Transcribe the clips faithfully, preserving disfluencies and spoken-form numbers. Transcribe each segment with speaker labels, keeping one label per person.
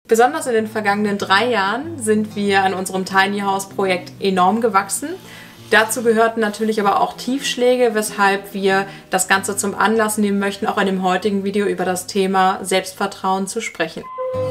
Speaker 1: Besonders in den vergangenen drei Jahren sind wir an unserem Tiny House Projekt enorm gewachsen. Dazu gehörten natürlich aber auch Tiefschläge, weshalb wir das Ganze zum Anlass nehmen möchten, auch in dem heutigen Video über das Thema Selbstvertrauen zu sprechen.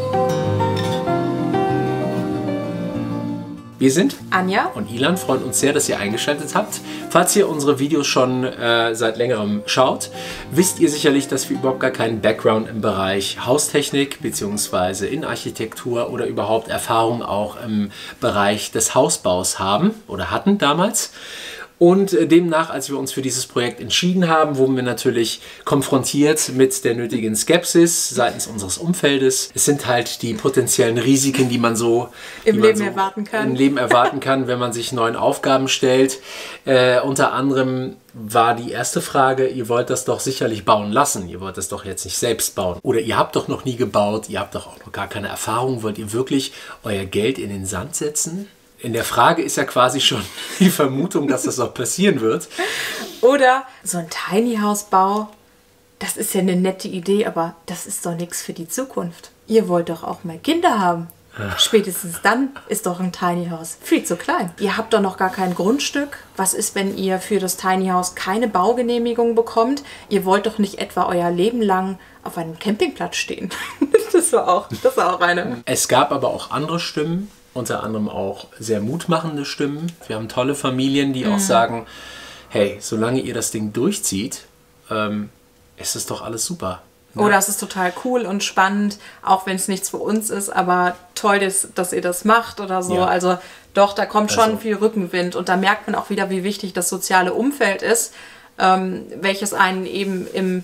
Speaker 2: Wir sind
Speaker 1: Anja
Speaker 2: und Ilan, freuen uns sehr, dass ihr eingeschaltet habt. Falls ihr unsere Videos schon äh, seit längerem schaut, wisst ihr sicherlich, dass wir überhaupt gar keinen Background im Bereich Haustechnik bzw. Innenarchitektur oder überhaupt Erfahrung auch im Bereich des Hausbaus haben oder hatten damals. Und demnach, als wir uns für dieses Projekt entschieden haben, wurden wir natürlich konfrontiert mit der nötigen Skepsis seitens unseres Umfeldes. Es sind halt die potenziellen Risiken, die man so
Speaker 1: im Leben
Speaker 2: so
Speaker 1: erwarten kann.
Speaker 2: Im Leben erwarten kann, wenn man sich neuen Aufgaben stellt. Äh, unter anderem war die erste Frage, ihr wollt das doch sicherlich bauen lassen. Ihr wollt das doch jetzt nicht selbst bauen. Oder ihr habt doch noch nie gebaut, ihr habt doch auch noch gar keine Erfahrung. Wollt ihr wirklich euer Geld in den Sand setzen? In der Frage ist ja quasi schon die Vermutung, dass das auch passieren wird.
Speaker 1: Oder so ein Tiny House Bau, das ist ja eine nette Idee, aber das ist doch nichts für die Zukunft. Ihr wollt doch auch mal Kinder haben. Spätestens dann ist doch ein Tiny House viel zu klein. Ihr habt doch noch gar kein Grundstück. Was ist, wenn ihr für das Tiny House keine Baugenehmigung bekommt? Ihr wollt doch nicht etwa euer Leben lang auf einem Campingplatz stehen. Das war auch, das war auch eine.
Speaker 2: Es gab aber auch andere Stimmen. Unter anderem auch sehr mutmachende Stimmen. Wir haben tolle Familien, die mhm. auch sagen, hey, solange ihr das Ding durchzieht, ähm, ist es doch alles super. Ne?
Speaker 1: Oder es ist total cool und spannend, auch wenn es nichts für uns ist, aber toll, dass, dass ihr das macht oder so. Ja. Also doch, da kommt schon also. viel Rückenwind und da merkt man auch wieder, wie wichtig das soziale Umfeld ist, ähm, welches einen eben im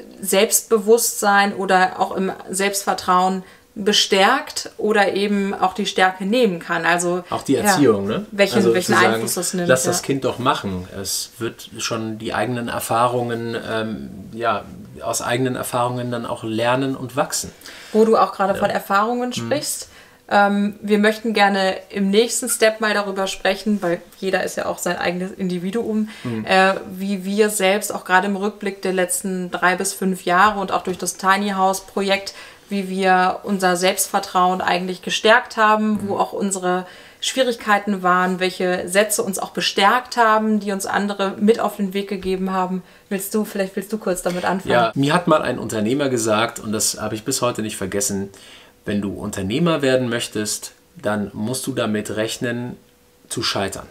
Speaker 1: Selbstbewusstsein oder auch im Selbstvertrauen bestärkt oder eben auch die Stärke nehmen kann. Also
Speaker 2: auch die Erziehung,
Speaker 1: ja,
Speaker 2: ne?
Speaker 1: Welchen,
Speaker 2: also
Speaker 1: welchen
Speaker 2: sagen,
Speaker 1: Einfluss das nimmt.
Speaker 2: Lass
Speaker 1: ja.
Speaker 2: das Kind doch machen. Es wird schon die eigenen Erfahrungen, ähm, ja, aus eigenen Erfahrungen dann auch lernen und wachsen.
Speaker 1: Wo du auch gerade
Speaker 2: ja.
Speaker 1: von Erfahrungen sprichst. Mhm. Ähm, wir möchten gerne im nächsten Step mal darüber sprechen, weil jeder ist ja auch sein eigenes Individuum, mhm. äh, wie wir selbst auch gerade im Rückblick der letzten drei bis fünf Jahre und auch durch das Tiny House Projekt, wie wir unser Selbstvertrauen eigentlich gestärkt haben, wo auch unsere Schwierigkeiten waren, welche Sätze uns auch bestärkt haben, die uns andere mit auf den Weg gegeben haben. Willst du, vielleicht willst du kurz damit anfangen?
Speaker 2: Ja, mir hat mal ein Unternehmer gesagt, und das habe ich bis heute nicht vergessen, wenn du Unternehmer werden möchtest, dann musst du damit rechnen, zu scheitern.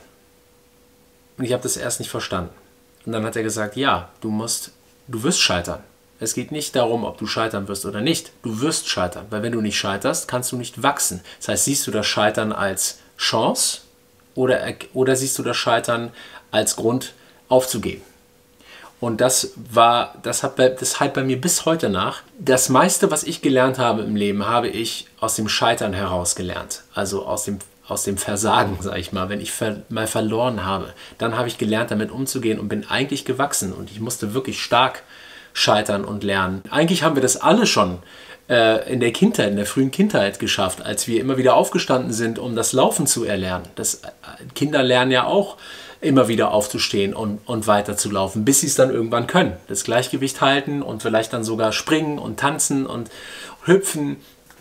Speaker 2: Und ich habe das erst nicht verstanden. Und dann hat er gesagt, ja, du musst, du wirst scheitern. Es geht nicht darum, ob du scheitern wirst oder nicht. Du wirst scheitern, weil wenn du nicht scheiterst, kannst du nicht wachsen. Das heißt, siehst du das Scheitern als Chance oder, oder siehst du das Scheitern als Grund aufzugeben? Und das war, das hat bei, das halt bei mir bis heute nach. Das meiste, was ich gelernt habe im Leben, habe ich aus dem Scheitern heraus gelernt. Also aus dem aus dem Versagen, sage ich mal, wenn ich ver mal verloren habe. Dann habe ich gelernt, damit umzugehen und bin eigentlich gewachsen. Und ich musste wirklich stark scheitern und lernen. Eigentlich haben wir das alle schon äh, in der Kindheit, in der frühen Kindheit geschafft, als wir immer wieder aufgestanden sind, um das Laufen zu erlernen. Das, äh, Kinder lernen ja auch immer wieder aufzustehen und, und weiter zu laufen, bis sie es dann irgendwann können. Das Gleichgewicht halten und vielleicht dann sogar springen und tanzen und hüpfen.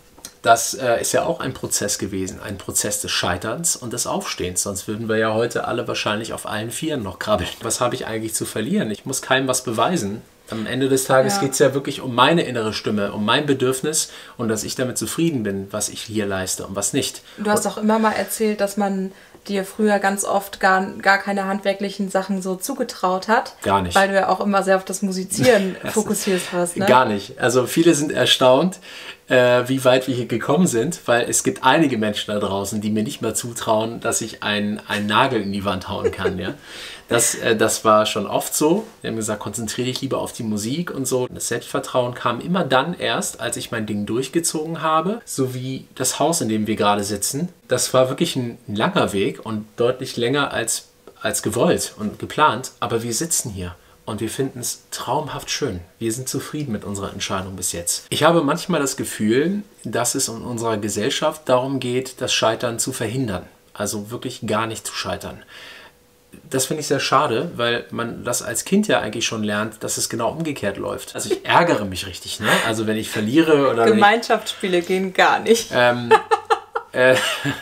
Speaker 2: Das äh, ist ja auch ein Prozess gewesen, ein Prozess des Scheiterns und des Aufstehens. Sonst würden wir ja heute alle wahrscheinlich auf allen Vieren noch krabbeln. Was habe ich eigentlich zu verlieren? Ich muss keinem was beweisen. Am Ende des Tages ja. geht es ja wirklich um meine innere Stimme, um mein Bedürfnis und dass ich damit zufrieden bin, was ich hier leiste und was nicht.
Speaker 1: Du hast auch immer mal erzählt, dass man dir früher ganz oft gar, gar keine handwerklichen Sachen so zugetraut hat.
Speaker 2: Gar nicht.
Speaker 1: Weil du ja auch immer sehr auf das Musizieren fokussiert hast. Ne?
Speaker 2: Gar nicht. Also viele sind erstaunt, äh, wie weit wir hier gekommen sind, weil es gibt einige Menschen da draußen, die mir nicht mehr zutrauen, dass ich einen, einen Nagel in die Wand hauen kann. Ja? Das, äh, das war schon oft so. Die haben gesagt, konzentriere dich lieber auf die Musik und so. Das Selbstvertrauen kam immer dann erst, als ich mein Ding durchgezogen habe, so wie das Haus, in dem wir gerade sitzen. Das war wirklich ein, ein langer Weg und deutlich länger als, als gewollt und geplant. Aber wir sitzen hier und wir finden es traumhaft schön. Wir sind zufrieden mit unserer Entscheidung bis jetzt. Ich habe manchmal das Gefühl, dass es in unserer Gesellschaft darum geht, das Scheitern zu verhindern. Also wirklich gar nicht zu scheitern. das finde ich sehr schade, weil man das als Kind ja eigentlich schon lernt, dass es genau umgekehrt läuft. Also ich ärgere mich richtig, ne? Also wenn ich verliere oder
Speaker 1: Gemeinschaftsspiele
Speaker 2: nicht,
Speaker 1: gehen gar nicht.
Speaker 2: Ähm, äh,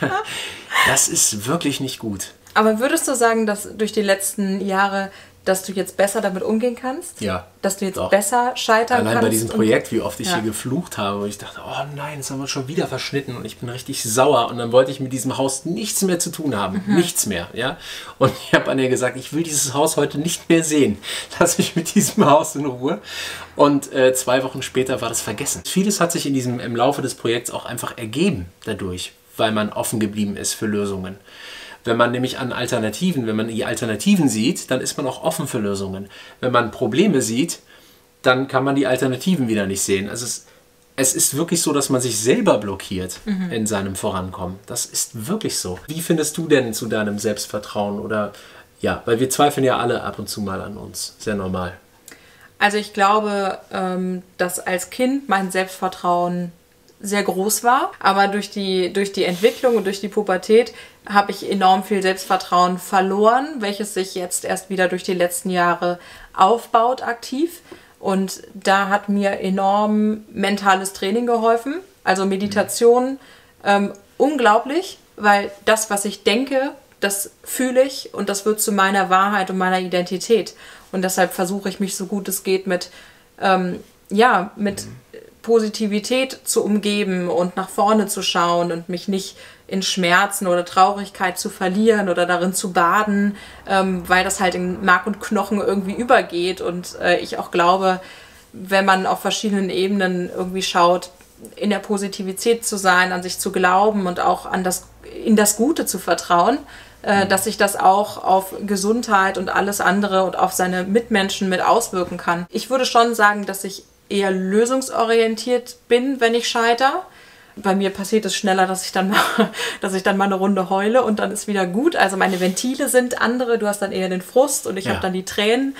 Speaker 2: das ist wirklich nicht gut.
Speaker 1: Aber würdest du sagen, dass durch die letzten Jahre, dass du jetzt besser damit umgehen kannst?
Speaker 2: Ja.
Speaker 1: Dass du jetzt
Speaker 2: doch.
Speaker 1: besser scheitern
Speaker 2: Allein
Speaker 1: kannst?
Speaker 2: Allein bei diesem Projekt, wie oft ich
Speaker 1: ja.
Speaker 2: hier geflucht habe, wo ich dachte, oh nein, das haben wir schon wieder verschnitten und ich bin richtig sauer und dann wollte ich mit diesem Haus nichts mehr zu tun haben. Mhm. Nichts mehr, ja. Und ich habe Anja gesagt, ich will dieses Haus heute nicht mehr sehen. Lass mich mit diesem Haus in Ruhe. Und äh, zwei Wochen später war das vergessen. Vieles hat sich in diesem, im Laufe des Projekts auch einfach ergeben dadurch, weil man offen geblieben ist für Lösungen. Wenn man nämlich an Alternativen, wenn man die Alternativen sieht, dann ist man auch offen für Lösungen. Wenn man Probleme sieht, dann kann man die Alternativen wieder nicht sehen. Also es, es ist wirklich so, dass man sich selber blockiert mhm. in seinem Vorankommen. Das ist wirklich so. Wie findest du denn zu deinem Selbstvertrauen? Oder ja, weil wir zweifeln ja alle ab und zu mal an uns. Sehr normal.
Speaker 1: Also ich glaube, dass als Kind mein Selbstvertrauen sehr groß war, aber durch die, durch die Entwicklung und durch die Pubertät habe ich enorm viel Selbstvertrauen verloren, welches sich jetzt erst wieder durch die letzten Jahre aufbaut aktiv. Und da hat mir enorm mentales Training geholfen, also Meditation, ähm, unglaublich, weil das, was ich denke, das fühle ich und das wird zu meiner Wahrheit und meiner Identität. Und deshalb versuche ich mich so gut es geht mit, ähm, ja, mit Positivität zu umgeben und nach vorne zu schauen und mich nicht in Schmerzen oder Traurigkeit zu verlieren oder darin zu baden, ähm, weil das halt in Mark und Knochen irgendwie übergeht. Und äh, ich auch glaube, wenn man auf verschiedenen Ebenen irgendwie schaut, in der Positivität zu sein, an sich zu glauben und auch an das, in das Gute zu vertrauen, äh, dass sich das auch auf Gesundheit und alles andere und auf seine Mitmenschen mit auswirken kann. Ich würde schon sagen, dass ich eher lösungsorientiert bin, wenn ich scheitere. Bei mir passiert es schneller, dass ich dann mal, dass ich dann mal eine Runde heule und dann ist wieder gut. Also meine Ventile sind andere, du hast dann eher den Frust und ich ja. habe dann die Tränen.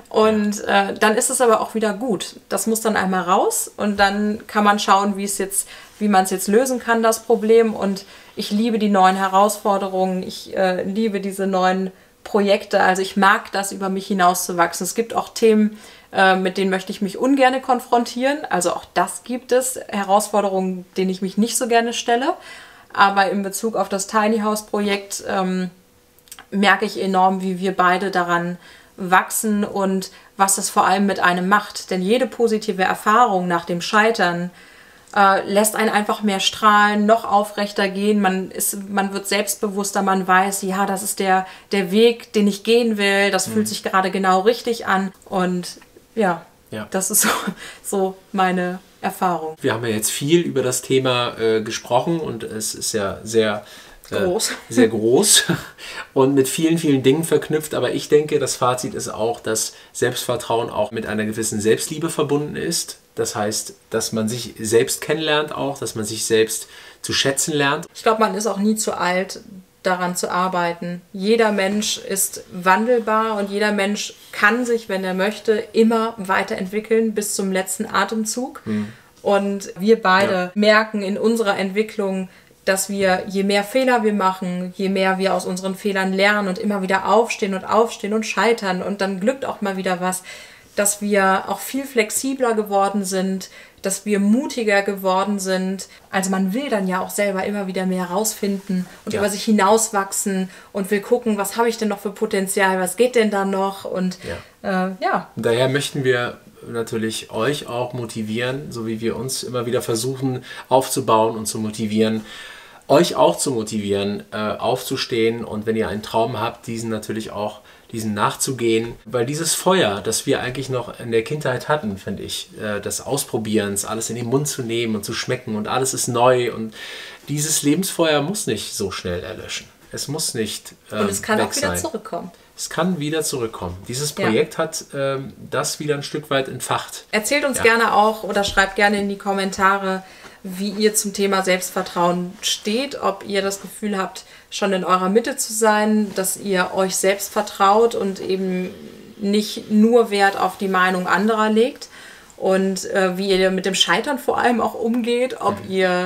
Speaker 1: Und äh, dann ist es aber auch wieder gut. Das muss dann einmal raus und dann kann man schauen, wie es jetzt, wie man es jetzt lösen kann, das Problem. Und ich liebe die neuen Herausforderungen, ich äh, liebe diese neuen Projekte. Also ich mag das, über mich hinauszuwachsen. Es gibt auch Themen, mit denen möchte ich mich ungerne konfrontieren. Also auch das gibt es, Herausforderungen, denen ich mich nicht so gerne stelle. Aber in Bezug auf das Tiny House Projekt ähm, merke ich enorm, wie wir beide daran wachsen und was es vor allem mit einem macht. Denn jede positive Erfahrung nach dem Scheitern äh, lässt einen einfach mehr strahlen, noch aufrechter gehen. Man ist, man wird selbstbewusster, man weiß, ja, das ist der, der Weg, den ich gehen will. Das mhm. fühlt sich gerade genau richtig an. Und ja, ja, das ist so, so meine Erfahrung.
Speaker 2: Wir haben ja jetzt viel über das Thema äh, gesprochen und es ist ja sehr äh,
Speaker 1: groß.
Speaker 2: sehr groß und mit vielen, vielen Dingen verknüpft. Aber ich denke, das Fazit ist auch, dass Selbstvertrauen auch mit einer gewissen Selbstliebe verbunden ist. Das heißt, dass man sich selbst kennenlernt auch, dass man sich selbst zu schätzen lernt.
Speaker 1: Ich glaube, man ist auch nie zu alt, daran zu arbeiten. Jeder Mensch ist wandelbar und jeder Mensch kann sich, wenn er möchte, immer weiterentwickeln bis zum letzten Atemzug. Hm. Und wir beide ja. merken in unserer Entwicklung, dass wir, je mehr Fehler wir machen, je mehr wir aus unseren Fehlern lernen und immer wieder aufstehen und aufstehen und scheitern und dann glückt auch mal wieder was, dass wir auch viel flexibler geworden sind, dass wir mutiger geworden sind. Also man will dann ja auch selber immer wieder mehr rausfinden und ja. über sich hinauswachsen und will gucken, was habe ich denn noch für Potenzial, was geht denn da noch und ja. Äh, ja.
Speaker 2: Daher möchten wir natürlich euch auch motivieren, so wie wir uns immer wieder versuchen aufzubauen und zu motivieren, euch auch zu motivieren, äh, aufzustehen und wenn ihr einen Traum habt, diesen natürlich auch diesen nachzugehen, weil dieses Feuer, das wir eigentlich noch in der Kindheit hatten, finde ich, äh, des Ausprobierens, alles in den Mund zu nehmen und zu schmecken und alles ist neu und dieses Lebensfeuer muss nicht so schnell erlöschen. Es muss nicht ähm,
Speaker 1: und es kann
Speaker 2: weg
Speaker 1: auch wieder
Speaker 2: sein.
Speaker 1: zurückkommen.
Speaker 2: Es kann wieder zurückkommen. Dieses Projekt ja. hat ähm, das wieder ein Stück weit entfacht.
Speaker 1: Erzählt uns
Speaker 2: ja.
Speaker 1: gerne auch oder schreibt gerne in die Kommentare, wie ihr zum Thema Selbstvertrauen steht, ob ihr das Gefühl habt, schon in eurer Mitte zu sein, dass ihr euch selbst vertraut und eben nicht nur Wert auf die Meinung anderer legt und äh, wie ihr mit dem Scheitern vor allem auch umgeht, ob mhm. ihr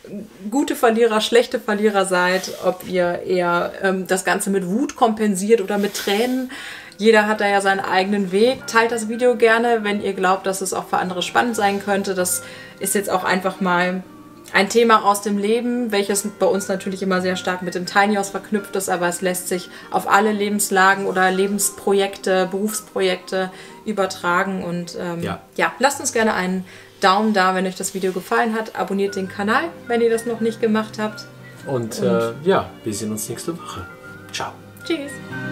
Speaker 1: gute Verlierer, schlechte Verlierer seid, ob ihr eher ähm, das Ganze mit Wut kompensiert oder mit Tränen. Jeder hat da ja seinen eigenen Weg. Teilt das Video gerne, wenn ihr glaubt, dass es auch für andere spannend sein könnte. Das ist jetzt auch einfach mal ein Thema aus dem Leben, welches bei uns natürlich immer sehr stark mit dem Tiny House verknüpft ist, aber es lässt sich auf alle Lebenslagen oder Lebensprojekte, Berufsprojekte übertragen. Und ähm, ja. ja, lasst uns gerne einen Daumen da, wenn euch das Video gefallen hat. Abonniert den Kanal, wenn ihr das noch nicht gemacht habt.
Speaker 2: Und, Und äh, ja, wir sehen uns nächste Woche. Ciao.
Speaker 1: Tschüss.